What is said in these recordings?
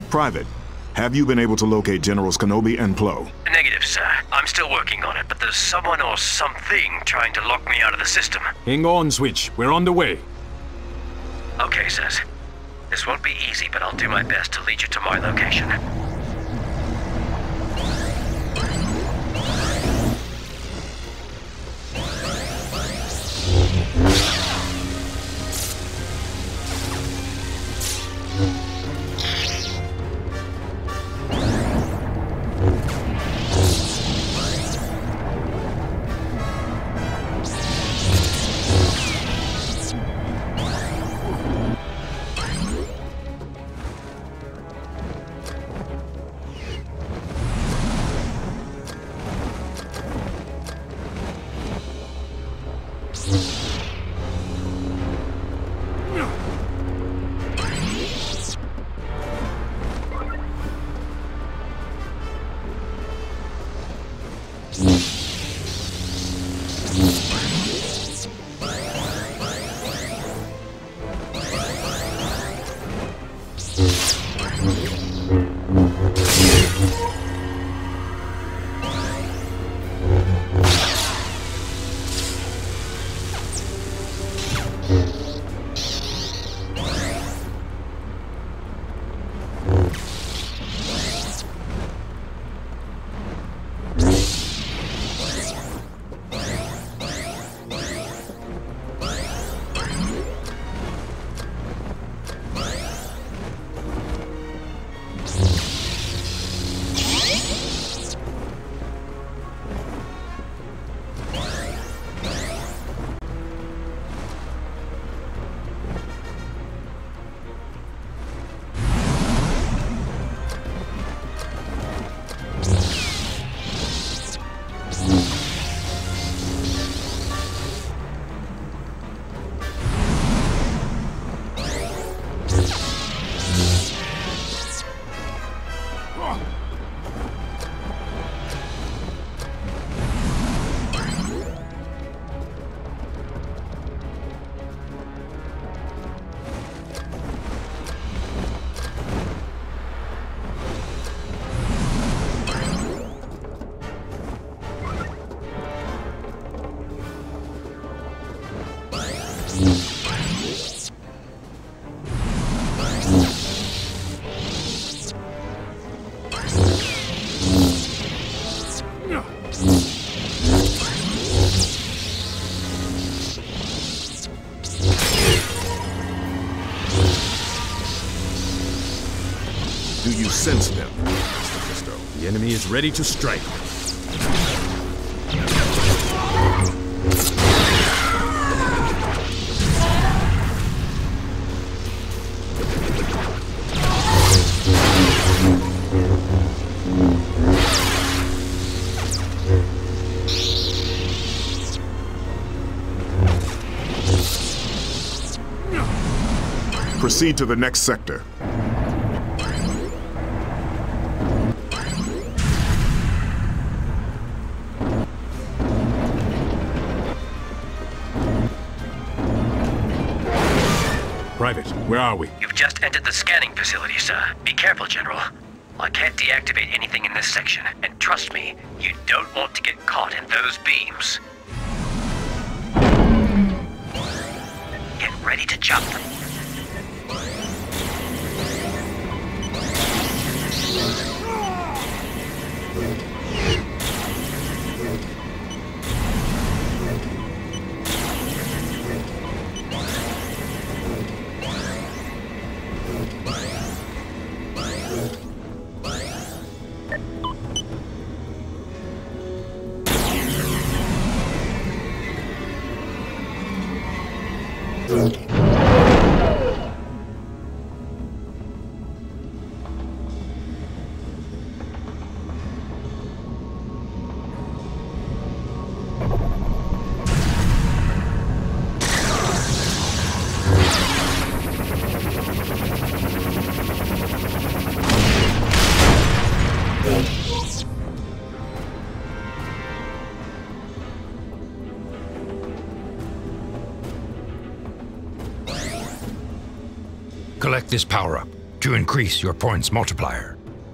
Private, have you been able to locate Generals Kenobi and Plo? Negative, sir. I'm still working on it, but there's someone or something trying to lock me out of the system. Hang on, Switch. We're on the way. Okay, sirs. This won't be easy, but I'll do my best to lead you to my location. Do you sense them, Mr. Fisto? The enemy is ready to strike. Proceed to the next sector. Private, where are we? You've just entered the scanning facility, sir. Be careful, General. I can't deactivate anything in this section, and trust me, you don't want to get caught in those beams. Get ready to jump. Collect this power-up. to increase your points multiplier.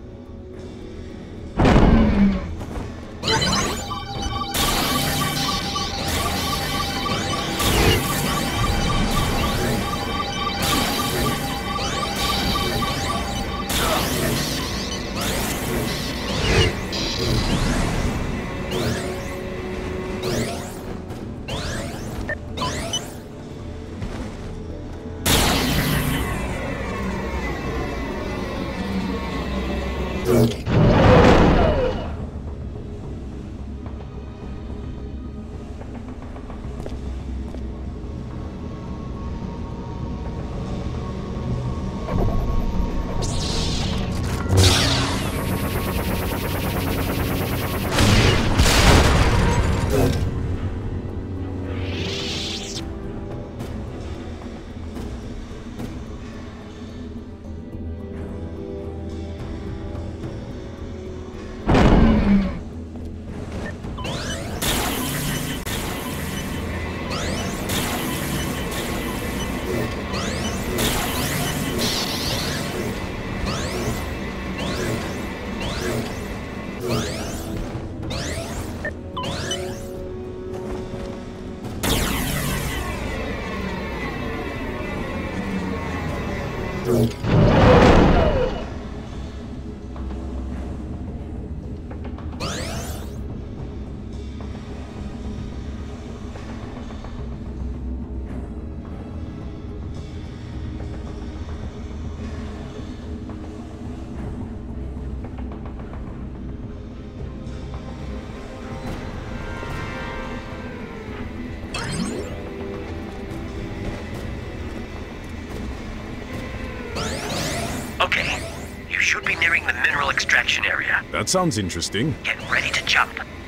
Okay, you should be nearing the mineral extraction area. That sounds interesting. Get ready to jump.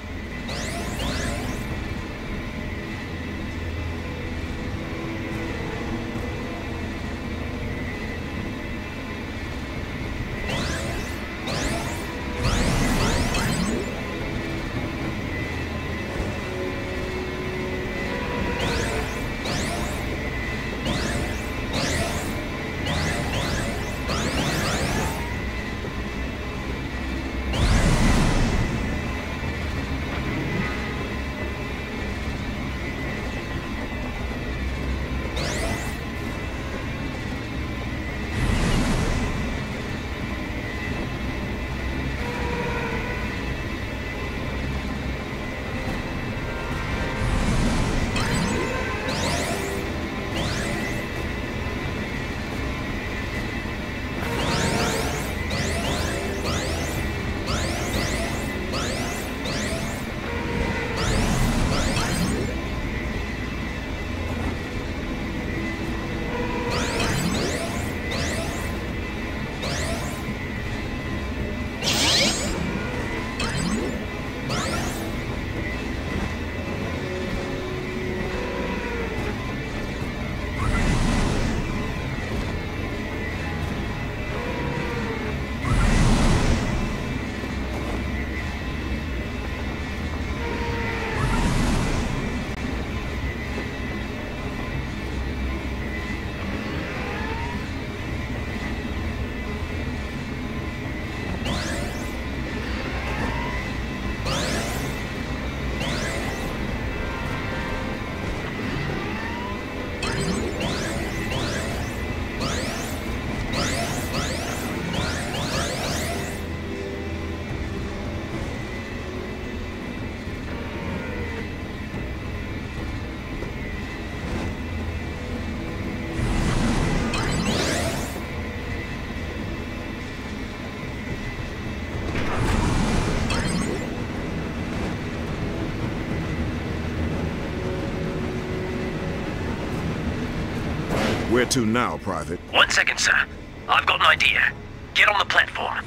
Where to now, Private? 1 second, sir. I've got an idea. Get on the platform.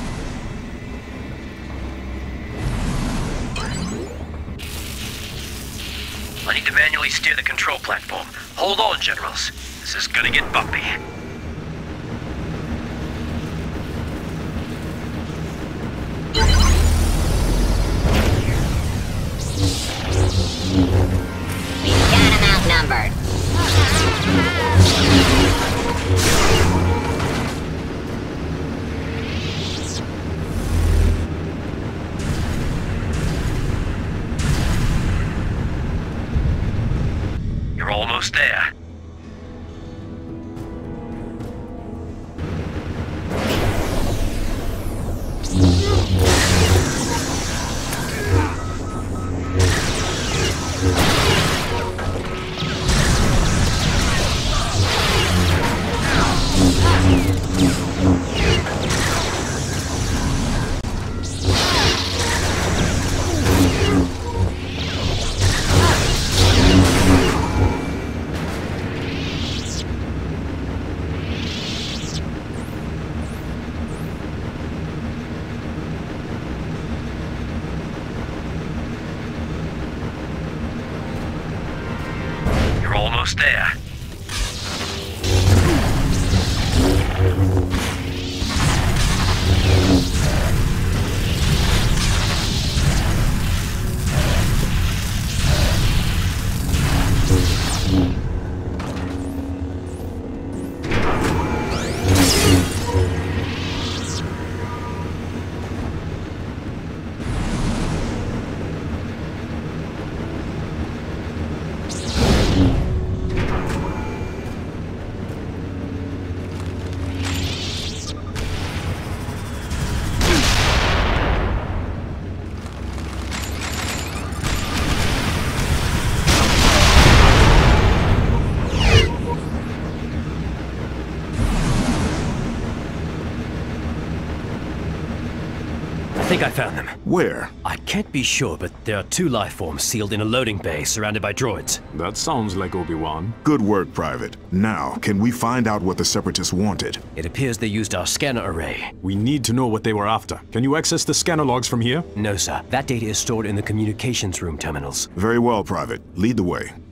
I need to manually steer the control platform. Hold on, Generals. This is gonna get bumpy. We've got him outnumbered. almost there. I think I found them. Where? I can't be sure, but there are 2 life forms sealed in a loading bay surrounded by droids. That sounds like Obi-Wan. Good work, Private. Now, can we find out what the Separatists wanted? It appears they used our scanner array. We need to know what they were after. Can you access the scanner logs from here? No, sir. That data is stored in the communications room terminals. Very well, Private. Lead the way.